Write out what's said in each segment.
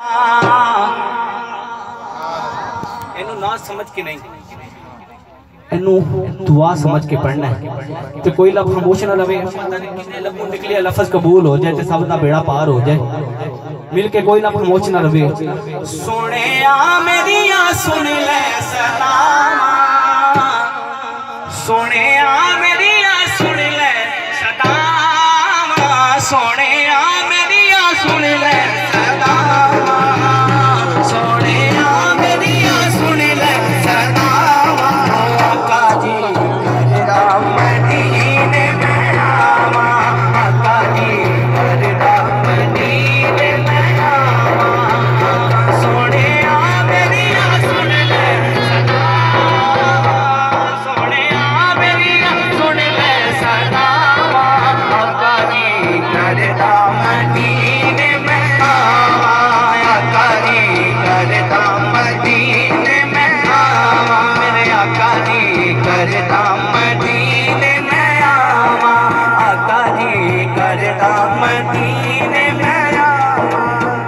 इनू ना समझ के नहीं, इनू दुआ समझ के पढ़ना है। तो कोई लफ्ज़ खामोश ना रहे, पता नहीं कितने लफ्ज़ निकले लफ्ज़ कबूल हो जाए तो सब का बेड़ा पार हो जाए। मिल के कोई लफ्ज़ खामोश ना रहे। सोने मेरिया सुन ले सलामा, सोने मेरिया सुन ले सलामा, सोने मेरिया सुन ले सलामा, सोने मेरिया सुन ले सलामा। आका जी करदा मदीने में आवा, आका जी करदा मदीने में आवा, सोने मेरिया सुन ले सलामा, सोने मेरिया सुन ले सलामा। आका जी करदा मदीने में आवा, आका जी करदा मदीने में आवा, मेरे आका जी करदा मदीने में आवा, आका जी करदा मदीने में आवा।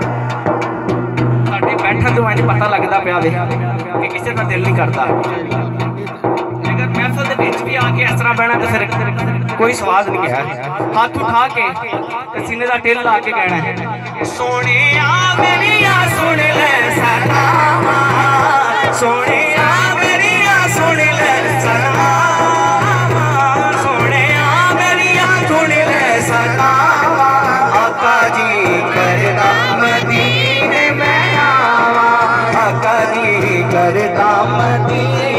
साडे बैठन तो इंज पता लगदा पिया वे कि किसी का दिल नहीं करता। अगर महफिल दे विच भी आके इस तरह बहना तो फिर कोई स्वाद नहीं है। हाथ उठा के सीने का टिल ला के कहना है, सोने मेरिया सुन ले सलामा, सोने मेरिया सुन ले सलामा, सोने मेरिया सुन ले सलामा। आका जी करदा मदीने में आवा, आका जी करदा मदीने